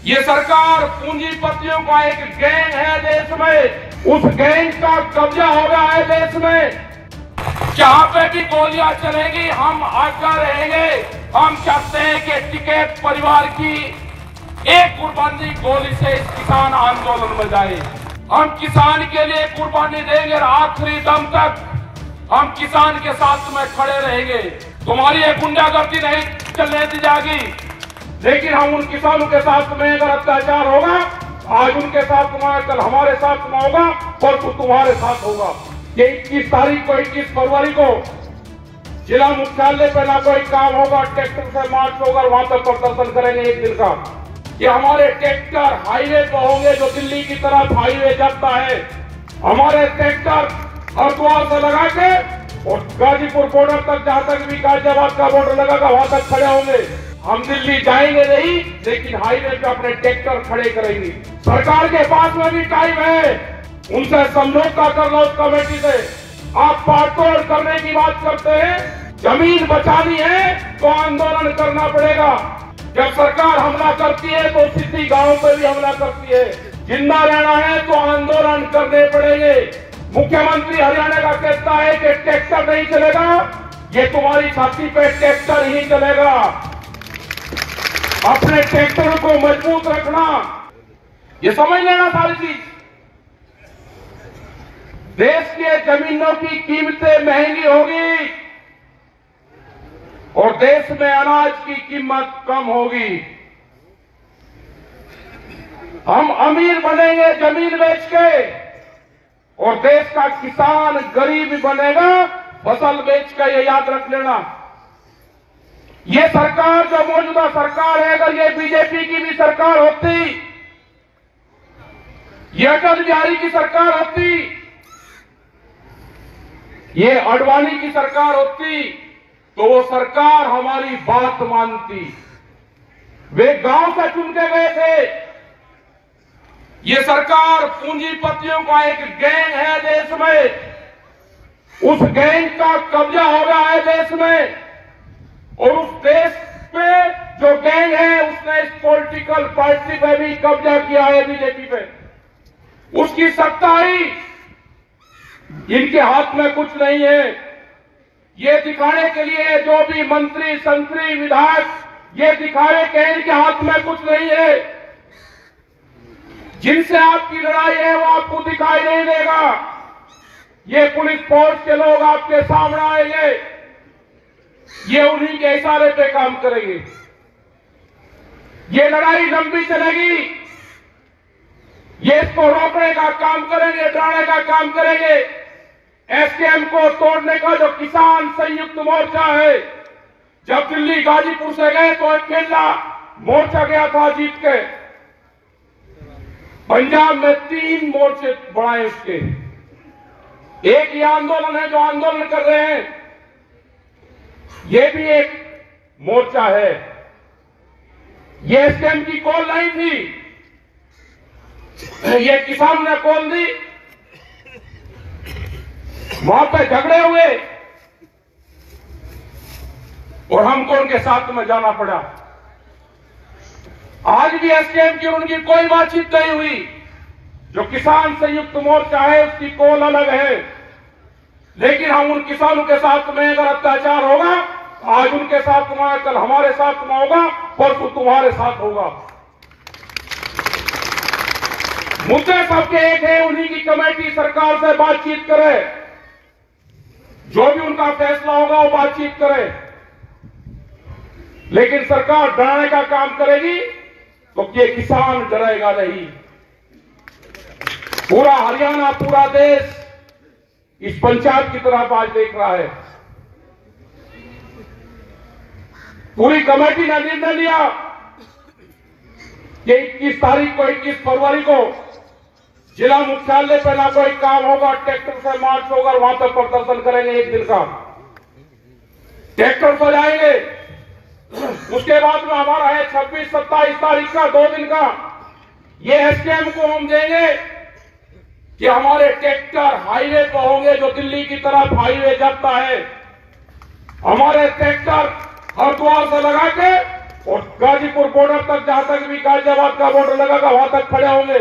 ये सरकार पूंजीपतियों का एक गैंग है देश में। उस गैंग का कब्जा हो रहा है देश में। जहां पे भी गोलियां चलेंगी हम आगे रहेंगे। हम चाहते हैं कि टिकैत परिवार की एक कुर्बानी गोली से इस किसान आंदोलन में जाए। हम किसान के लिए कुर्बानी देंगे और आखिरी दम तक हम किसान के साथ में खड़े रहेंगे। तुम्हारी एक गुंडागर्दी नहीं चलने दी जाएगी, लेकिन हम उन किसानों के साथ में अगर अत्याचार होगा, आज उनके साथ में, कल हमारे साथ में होगा, परसों तुम्हारे साथ होगा। ये 21 तारीख को, 21 फरवरी को जिला मुख्यालय पे ना कोई काम होगा, ट्रैक्टर से मार्च होगा, वहां पर प्रदर्शन करेंगे एक दिन का। ये हमारे ट्रैक्टर हाईवे पे होंगे जो दिल्ली की तरफ हाईवे जाता है। हमारे ट्रैक्टर हरिद्वार से लगा के और गाजीपुर बॉर्डर तक, जहां तक भी गाजियाबाद का बॉर्डर लगेगा वहां तक खड़े होंगे। हम दिल्ली जाएंगे नहीं, लेकिन हाईवे पे अपने ट्रैक्टर खड़े करेंगे। सरकार के पास में भी टाइम है, उनसे समझौता कर लो उस कमेटी से। आप पाटतोड़ करने की बात करते हैं, जमीन बचानी है तो आंदोलन करना पड़ेगा। जब सरकार हमला करती है तो सीधी गांव पे भी हमला करती है। जिंदा रहना है तो आंदोलन करने पड़ेंगे। मुख्यमंत्री हरियाणा का कहता है कि ट्रैक्टर नहीं चलेगा, ये तुम्हारी छाती पे ट्रैक्टर ही चलेगा। अपने ट्रैक्टर को मजबूत रखना, ये समझ लेना सारी चीज। देश के जमीनों की कीमतें महंगी होगी और देश में अनाज की कीमत कम होगी। हम अमीर बनेंगे जमीन बेच के और देश का किसान गरीब बनेगा फसल बेच के, ये याद रख लेना। ये सरकार जो मौजूदा सरकार है, अगर ये बीजेपी की भी सरकार होती, ये अटल बिहारी की सरकार होती, ये आडवाणी की सरकार होती, तो वो सरकार हमारी बात मानती। वे गांव से चुन के गए थे। ये सरकार पूंजीपतियों का एक गैंग है देश में। उस गैंग का कब्जा हो रहा है देश में और उस देश पे जो गैंग है उसने इस पॉलिटिकल पार्टी पे भी कब्जा किया है, बीजेपी पे। उसकी सत्ताई इनके हाथ में कुछ नहीं है। ये दिखाने के लिए जो भी मंत्री, संतरी, विधायक ये दिखावे कि इनके हाथ में कुछ नहीं है। जिनसे आपकी लड़ाई है वो आपको दिखाई नहीं देगा। ये पुलिस फोर्स के लोग आपके सामने आएंगे, ये उन्हीं के इशारे पे काम करेंगे। ये लड़ाई लंबी चलेगी, ये इसको रोकने का काम करेंगे, डराने का काम करेंगे। एसकेएम को तोड़ने का जो किसान संयुक्त मोर्चा है, जब दिल्ली गाजीपुर से गए तो अकेला मोर्चा गया था जीत के। पंजाब में 3 मोर्चे बढ़ाए उसके। एक ये आंदोलन है जो आंदोलन कर रहे हैं, ये भी एक मोर्चा है। ये एसकेएम की कॉल नहीं थी, ये किसान ने कॉल दी। वहां पे झगड़े हुए और हमको उनके साथ में जाना पड़ा। आज भी एसकेएम की उनकी कोई बातचीत नहीं हुई। जो किसान संयुक्त मोर्चा है उसकी कॉल अलग है, लेकिन हम उन किसानों के साथ में अगर अत्याचार होगा, आज उनके साथ में, कल हमारे साथ में होगा, परसों तुम्हारे साथ होगा। मुद्दे सबके एक है, उन्हीं की कमेटी सरकार से बातचीत करे, जो भी उनका फैसला होगा वो बातचीत करे। लेकिन सरकार डराने का काम करेगी तो ये किसान डरेगा नहीं। पूरा हरियाणा, पूरा देश इस पंचायत की तरफ आज देख रहा है। पूरी कमेटी ने निर्णय लिया कि 21 तारीख को, 21 फरवरी को जिला मुख्यालय पे ना कोई काम होगा, ट्रैक्टर से मार्च होगा, वहां पर प्रदर्शन करेंगे एक दिन का। ट्रैक्टर से जाएंगे। उसके बाद में हमारा है 26, 27 तारीख का 2 दिन का। ये एसकेएम को हम देंगे कि हमारे ट्रैक्टर हाईवे पे होंगे जो दिल्ली की तरफ हाईवे जाता है। हमारे ट्रैक्टर हरिद्वार से लगा के और गाजीपुर बॉर्डर तक, जहां तक भी गाजियाबाद का बॉर्डर लगेगा वहां तक खड़े होंगे।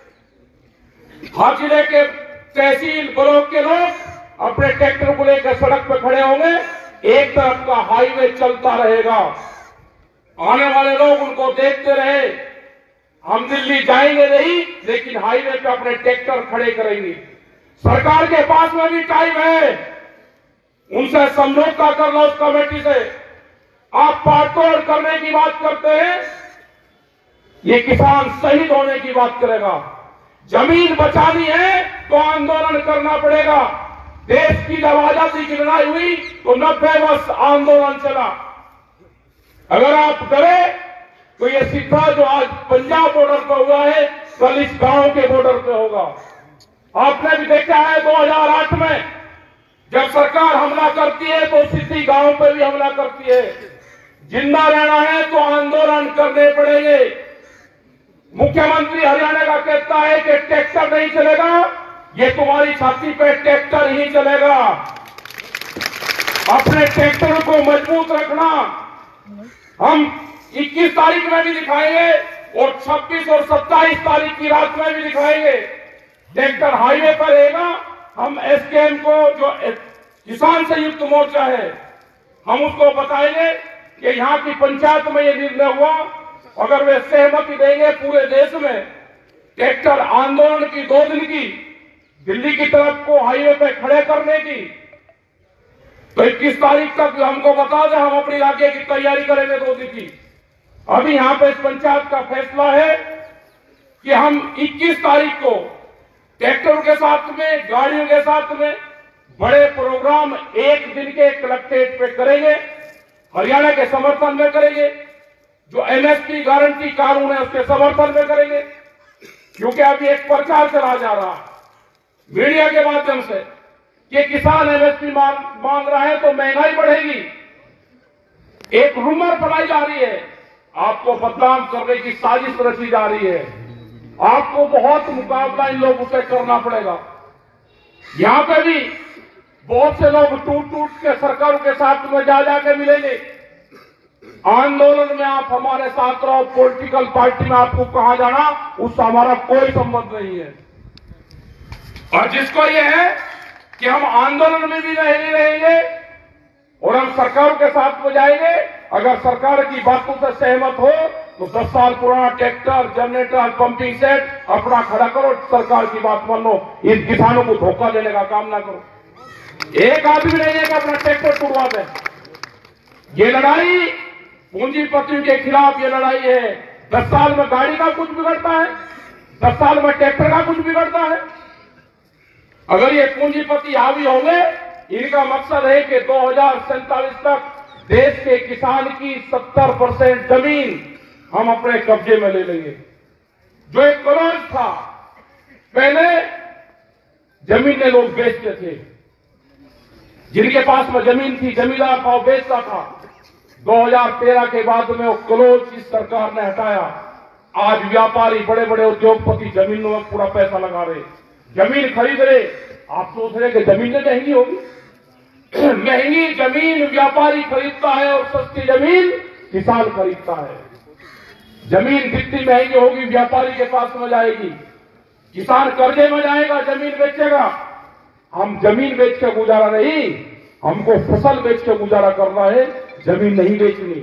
हर जिले के तहसील ब्लॉक के लोग अपने ट्रैक्टर को लेकर सड़क पर खड़े होंगे। एक तरफ का हाईवे चलता रहेगा, आने वाले लोग उनको देखते रहे। हम दिल्ली जाएंगे नहीं, लेकिन हाईवे पे अपने ट्रैक्टर खड़े करेंगे। सरकार के पास में भी टाइम है, उनसे समझौता कर लो उस कमेटी से। आप पाटतोड़ करने की बात करते हैं, ये किसान शहीद होने की बात करेगा। जमीन बचानी है तो आंदोलन करना पड़ेगा। देश की जब आजादी की लड़ाई हुई तो 90 वर्ष आंदोलन चला। अगर आप डरे तो ये सीधा जो आज पंजाब बॉर्डर पर हुआ है, कल इस गांव के बॉर्डर पे होगा। आपने भी देखा है 2008 में जब सरकार हमला करती है तो सीधी गांव पे भी हमला करती है। जिंदा रहना है तो आंदोलन करने पड़ेंगे। मुख्यमंत्री हरियाणा का कहता है कि ट्रैक्टर नहीं चलेगा, ये तुम्हारी छाती पे ट्रैक्टर ही चलेगा। अपने ट्रैक्टर को मजबूत रखना। हम 21 तारीख में भी दिखाएंगे और 26 और 27 तारीख की रात में भी दिखाएंगे। ट्रैक्टर हाईवे पर रहेगा। हम एसकेएम को, जो किसान संयुक्त मोर्चा है, हम उसको बताएंगे कि यहां की पंचायत में ये निर्णय हुआ। अगर वे सहमति देंगे पूरे देश में ट्रैक्टर आंदोलन की 2 दिन की, दिल्ली की तरफ को हाईवे पे खड़े करने की, तो 21 तारीख तक हमको बता दें, हम अपने इलाके की तैयारी करेंगे 2 दिन की। अभी यहां पे इस पंचायत का फैसला है कि हम 21 तारीख को ट्रैक्टरों के साथ में, गाड़ियों के साथ में बड़े प्रोग्राम 1 दिन के कलेक्ट्रेट पे करेंगे। हरियाणा के समर्थन में करेंगे। जो एमएसपी गारंटी कानून है उसके समर्थन में करेंगे। क्योंकि अभी एक प्रचार चला जा रहा है मीडिया के माध्यम से कि किसान एमएसपी मांग रहा है तो महंगाई बढ़ेगी। एक रूमर फैलाई जा रही है, आपको बदनाम करने की साजिश रची जा रही है। आपको बहुत मुकाबला इन लोगों से करना पड़ेगा। यहां पे भी बहुत से लोग टूट टूट के सरकारों के साथ में जा जाके मिलेंगे। आंदोलन में आप हमारे साथ रहो, पॉलिटिकल पार्टी में आपको कहां जाना उससे हमारा कोई संबंध नहीं है। और जिसको ये है कि हम आंदोलन में भी नहीं रहेंगे और हम सरकारों के साथ में जाएंगे, अगर सरकार की बातों से सहमत हो तो 10 साल पुराना ट्रैक्टर, जनरेटर, पंपिंग सेट अपना खड़ा करो, सरकार की बात मान लो। इन किसानों को धोखा देने का काम ना करो। एक आदमी नहीं है कि अपना ट्रैक्टर टूटवा दे। ये लड़ाई पूंजीपतियों के खिलाफ ये लड़ाई है। 10 साल में गाड़ी का कुछ बिगड़ता है, 10 साल में ट्रैक्टर का कुछ बिगड़ता है। अगर ये पूंजीपति हावी होंगे, इनका मकसद है कि 2047 तक देश के किसान की 70% जमीन हम अपने कब्जे में ले लेंगे। जो एक करोड़ था, पहले जमीनें लोग बेचते थे। जिनके पास में जमीन थी, जमींदार था, बेचता था। 2013 के बाद में वो क्लोज इस सरकार ने हटाया। आज व्यापारी, बड़े बड़े उद्योगपति जमीनों में पूरा पैसा लगा रहे, जमीन खरीद रहे। आप सोच रहे कि जमीनें महंगी होगी? महंगी जमीन व्यापारी खरीदता है और सस्ती जमीन किसान खरीदता है। जमीन जितनी महंगी होगी व्यापारी के पास में जाएगी, किसान कर्जे में जाएगा, जमीन बेचेगा। हम जमीन बेच के गुजारा नहीं, हमको फसल बेच के गुजारा करना है, जमीन नहीं बेचनी।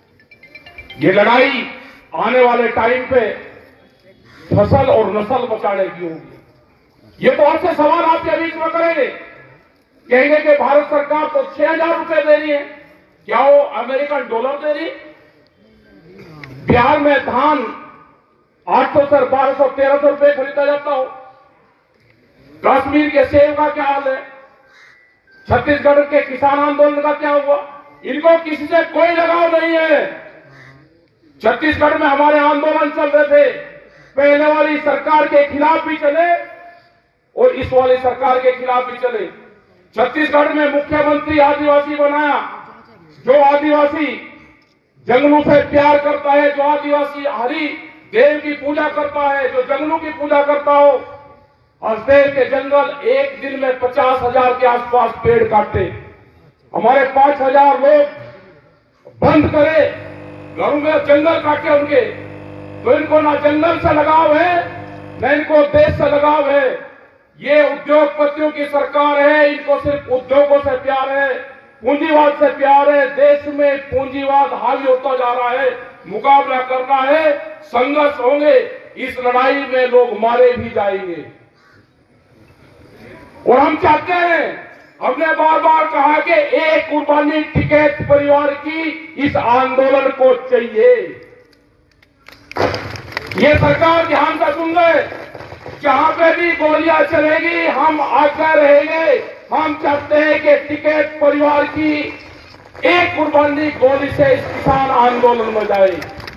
ये लड़ाई आने वाले टाइम पे फसल और नस्ल बचाने की होगी। ये बहुत से सवाल आपके बीच में करेंगे, कहेंगे कि भारत सरकार तो 6,000 रुपए दे रही है, क्या वो अमेरिकन डॉलर दे रही? बिहार में धान 800 से 1200 1300 रुपए खरीदा जाता हो। कश्मीर के सेब का क्या हाल है? छत्तीसगढ़ के किसान आंदोलन का क्या हुआ? इनको किसी से कोई लगाव नहीं है। छत्तीसगढ़ में हमारे आंदोलन चल रहे थे, पहले वाली सरकार के खिलाफ भी चले और इस वाली सरकार के खिलाफ भी चले। छत्तीसगढ़ में मुख्यमंत्री आदिवासी बनाया। जो आदिवासी जंगलों से प्यार करता है, जो आदिवासी हरि देव की पूजा करता है, जो जंगलों की पूजा करता हो, हसदेव के जंगल एक दिन में 50,000 के आसपास पेड़ काटे। हमारे 5,000 लोग बंद करे, घरों में जंगल काटे उनके, तो इनको ना जंगल से लगाव है न इनको देश से लगाव है। ये उद्योगपतियों की सरकार है, इनको सिर्फ उद्योगों से प्यार है, पूंजीवाद से प्यार है। देश में पूंजीवाद हावी होता जा रहा है, मुकाबला करना है, संघर्ष होंगे, इस लड़ाई में लोग मारे भी जाएंगे। और हम चाहते हैं, हमने बार बार कहा कि एक कुर्बानी टिकैत परिवार की इस आंदोलन को चाहिए। ये सरकार ध्यान से सुन ले, जहां पे भी गोलियां चलेगी हम आगे रहेंगे। हम चाहते हैं कि टिकैत परिवार की एक कुर्बानी गोली से इस किसान आंदोलन में जाए।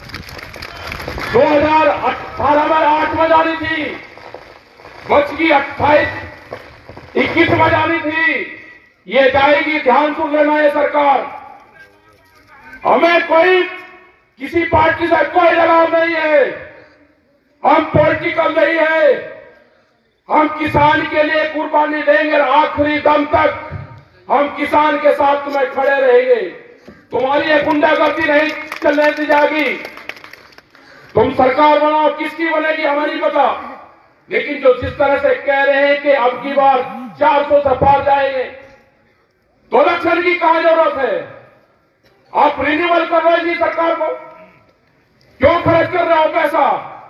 2018 में 8 में जानी थी, बच गई 21 में जानी थी, ये जाएगी। ध्यान सुन लेना ये सरकार, हमें कोई किसी पार्टी से कोई लगाव नहीं है, हम पॉलिटिकल नहीं है, हम किसान के लिए कुर्बानी देंगे आखिरी दम तक। हम किसान के साथ में खड़े रहेंगे। तुम्हारी ये गुंडागर्दी नहीं चलने दी जाएगी। तुम सरकार बनाओ, किसकी बनेगी हमें नहीं पता, लेकिन जो जिस तरह से कह रहे हैं कि अब की बार 400 से पार जाएंगे, तो इलेक्शन की कहां जरूरत है? आप रिन्यूअल कर रहे हैं सरकार को, क्यों खर्च कर रहे हो पैसा?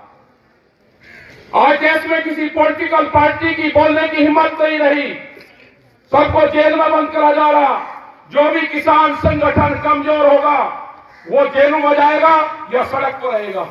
आज देश में किसी पॉलिटिकल पार्टी की बोलने की हिम्मत नहीं रही, सबको जेल में बंद करा जा रहा। जो भी किसान संगठन कमजोर होगा वो जेलों में जाएगा या सड़क पर रहेगा।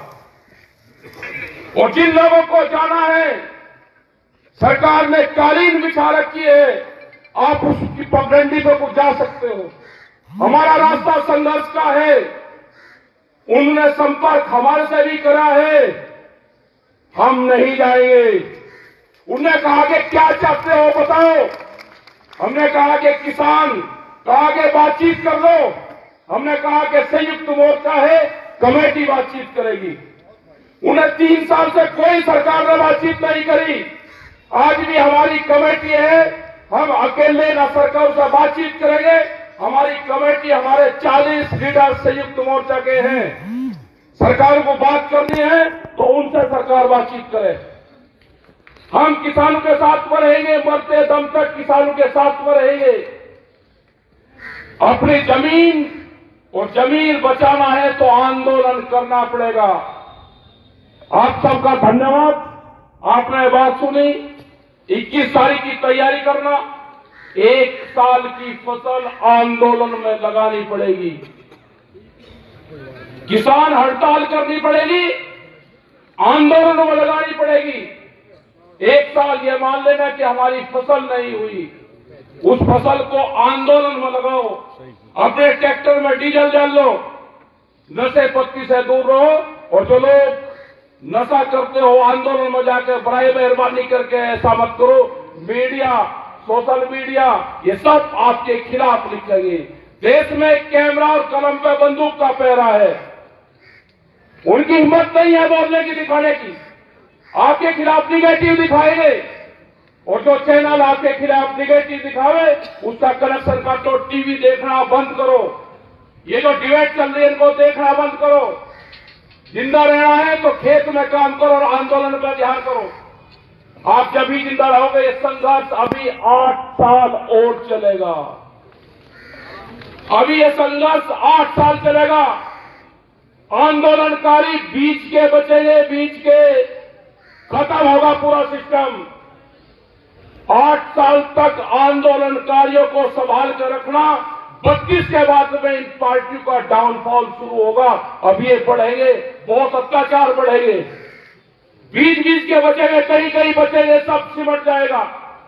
और जिन लोगों को जाना है, सरकार ने कालीन बिछा रखी है, आप उसकी पगडंडी पर कुछ जा सकते हो। हमारा रास्ता संघर्ष का है, उन्होंने संपर्क हमारे से भी करा है, हम नहीं जाएंगे। उन्होंने कहा कि क्या चाहते हो बताओ, हमने कहा कि किसान, कहा कि बातचीत कर लो, हमने कहा कि संयुक्त मोर्चा है, कमेटी बातचीत करेगी। उन्हें 3 साल से कोई सरकार ने बातचीत नहीं करी। आज भी हमारी कमेटी है, हम अकेले न सरकार से बातचीत करेंगे। हमारी कमेटी, हमारे 40 लीडर संयुक्त मोर्चा के हैं। सरकार को बात करनी है तो उनसे सरकार बातचीत करे। हम किसानों के साथ में रहेंगे, मरते दम तक किसानों के साथ में रहेंगे। अपनी जमीन और जमीन बचाना है तो आंदोलन करना पड़ेगा। आप सबका धन्यवाद, आपने बात सुनी। 21 तारीख की तैयारी करना, 1 साल की फसल आंदोलन में लगानी पड़ेगी। किसान हड़ताल करनी पड़ेगी, आंदोलन में लगानी पड़ेगी। 1 साल ये मान लेना कि हमारी फसल नहीं हुई, उस फसल को आंदोलन में लगाओ। अपने ट्रैक्टर में डीजल डाल लो, नशे पत्ती से दूर रहो। और जो लोग नशा करते हो आंदोलन में जाकर बड़ाई मेहरबानी करके ऐसा मत करो। मीडिया, सोशल मीडिया, ये सब आपके खिलाफ लिखेंगे। देश में कैमरा और कलम पे बंदूक का पहरा है, उनकी हिम्मत नहीं है बोलने की, दिखाने की। आपके खिलाफ निगेटिव दिखाएंगे, और जो चैनल आपके खिलाफ निगेटिव दिखावे उसका कनेक्शन काटो, टीवी देखना बंद करो। ये जो डिबेट चल रही है इनको देखना बंद करो। जिंदा रहना है तो खेत में काम करो और आंदोलन पर ध्यान करो। आप जब भी जिंदा रहोगे, ये संघर्ष अभी 8 साल और चलेगा। अभी ये संघर्ष 8 साल चलेगा। आंदोलनकारी बीच के बचेंगे, बीच के खत्म होगा पूरा सिस्टम। 8 साल तक आंदोलनकारियों को संभाल कर रखना। 32 के बाद में इन पार्टियों का डाउनफॉल शुरू होगा। अब ये बढ़ेंगे, बहुत अत्याचार बढ़ेंगे। बीच बीच के बचेंगे, कहीं कहीं बचेंगे, सब सिमट जाएगा।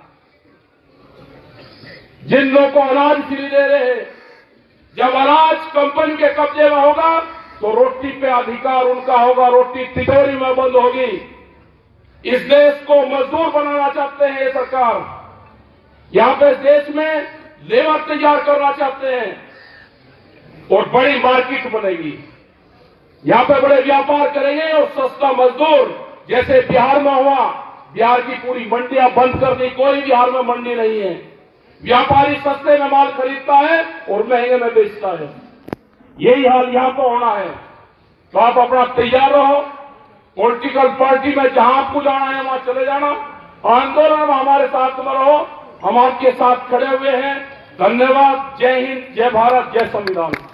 जिन लोगों को अनाज फ्री दे रहे हैं, जब अनाज कंपनी के कब्जे में होगा तो रोटी पे अधिकार उनका होगा, रोटी तिजोरी में बंद होगी। इस देश को मजदूर बनाना चाहते हैं ये सरकार। यहां पे देश में लेबर तैयार करना चाहते हैं और बड़ी मार्केट बनेगी। यहां पे बड़े व्यापार करेंगे और सस्ता मजदूर, जैसे बिहार में हुआ। बिहार की पूरी मंडियां बंद कर दी, कोई बिहार में मंडी नहीं है। व्यापारी सस्ते में माल खरीदता है और महंगे में बेचता है। यही हाल यहां पर होना है। तो आप अपना तैयार रहो। पॉलिटिकल पार्टी में जहां आपको जाना है वहां चले जाना। आंदोलन में हमारे साथ में रहो, हम आपके साथ खड़े हुए हैं। धन्यवाद। जय हिंद, जय भारत, जय संविधान।